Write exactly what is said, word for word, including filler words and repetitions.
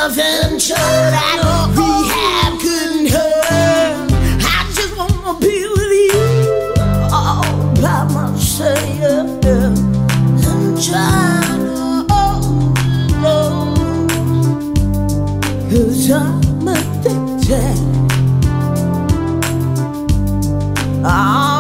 nothing sure that rehab couldn't hurt. I just wanna be with you all by myself and try to hold on, 'cause I'm addicted. I'm